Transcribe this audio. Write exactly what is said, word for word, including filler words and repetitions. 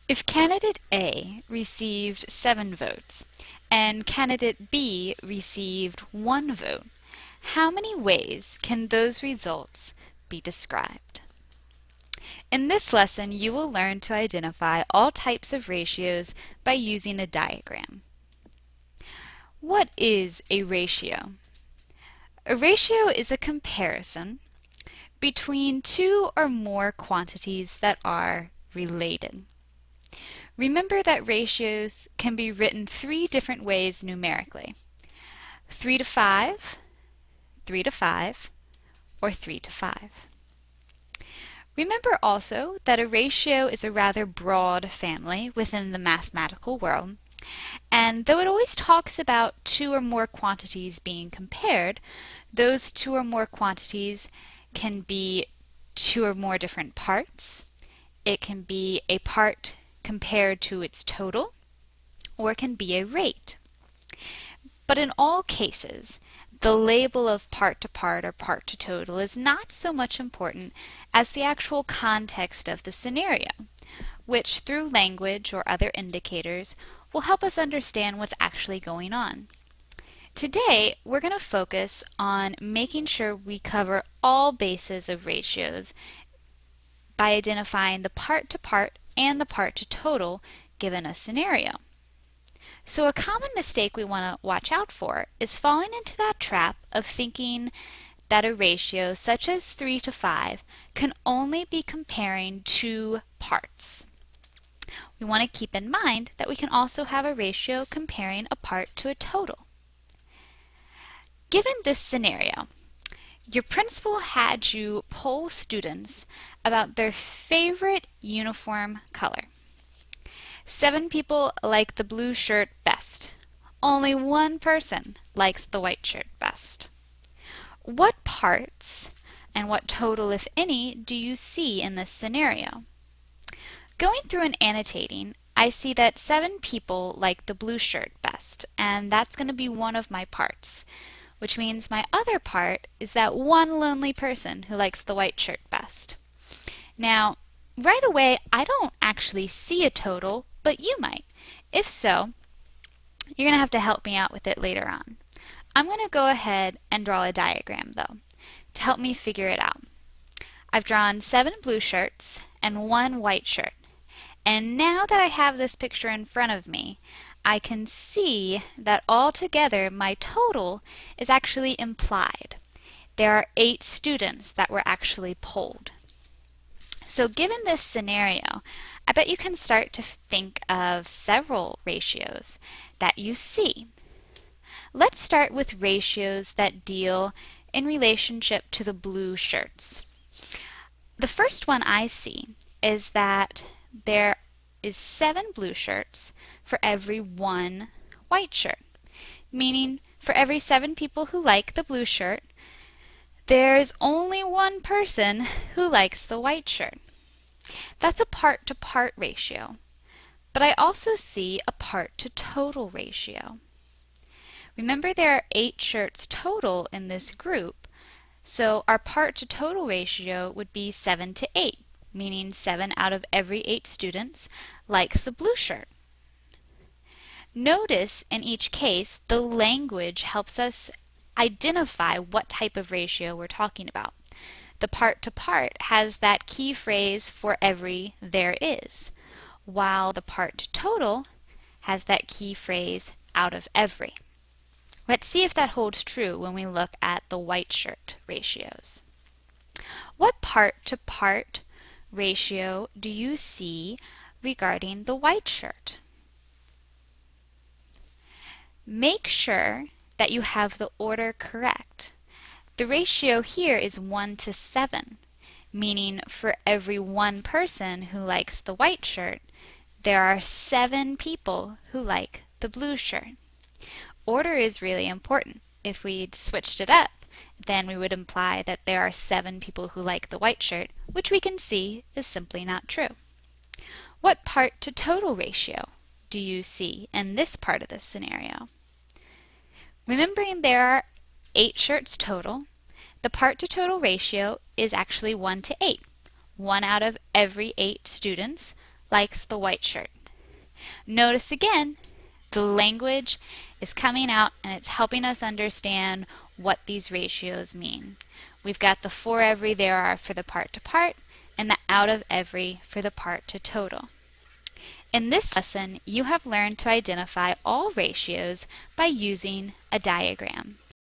If candidate A received seven votes and candidate B received one vote, how many ways can those results be described? In this lesson, you will learn to identify all types of ratios by using a diagram. What is a ratio? A ratio is a comparison between two or more quantities that are related. Remember that ratios can be written three different ways numerically: three to five, three to five, or three to five. Remember also that a ratio is a rather broad family within the mathematical world, and though it always talks about two or more quantities being compared, those two or more quantities can be two or more different parts. It can be a part compared to its total, or it can be a rate. But in all cases, the label of part to part or part to total is not so much important as the actual context of the scenario, which through language or other indicators will help us understand what's actually going on. Today, we're going to focus on making sure we cover all bases of ratios by identifying the part to part and the part to total given a scenario. So a common mistake we want to watch out for is falling into that trap of thinking that a ratio such as three to five can only be comparing two parts. We want to keep in mind that we can also have a ratio comparing a part to a total. Given this scenario, your principal had you poll students about their favorite uniform color. Seven people like the blue shirt best. Only one person likes the white shirt best. What parts and what total, if any, do you see in this scenario? Going through and annotating, I see that seven people like the blue shirt best, and that's going to be one of my parts, which means my other part is that one lonely person who likes the white shirt best. Now, right away, I don't actually see a total, but you might. If so, you're going to have to help me out with it later on. I'm going to go ahead and draw a diagram, though, to help me figure it out. I've drawn seven blue shirts and one white shirt. And now that I have this picture in front of me, I can see that altogether my total is actually implied. There are eight students that were actually polled. So given this scenario, I bet you can start to think of several ratios that you see. Let's start with ratios that deal in relationship to the blue shirts. The first one I see is that there is seven blue shirts for every one white shirt, meaning for every seven people who like the blue shirt, there's only one person who likes the white shirt. That's a part to part ratio, but I also see a part to total ratio. Remember, there are eight shirts total in this group, so our part to total ratio would be seven to eight, meaning seven out of every eight students likes the blue shirt. Notice in each case the language helps us identify what type of ratio we're talking about. The part to part has that key phrase for every there is, while the part to total has that key phrase out of every. Let's see if that holds true when we look at the white shirt ratios. What part to part ratio do you see regarding the white shirt? Make sure that you have the order correct. The ratio here is one to seven, meaning for every one person who likes the white shirt, there are seven people who like the blue shirt. Order is really important. If we switched it up, then we would imply that there are seven people who like the white shirt, which we can see is simply not true. What part to total ratio do you see in this part of the scenario? Remembering there are eight shirts total, the part to total ratio is actually one to eight. One out of every eight students likes the white shirt. Notice again, the language is coming out and it's helping us understand what these ratios mean. We've got the for every there are for the part to part and the out of every for the part to total. In this lesson, you have learned to identify all ratios by using a diagram.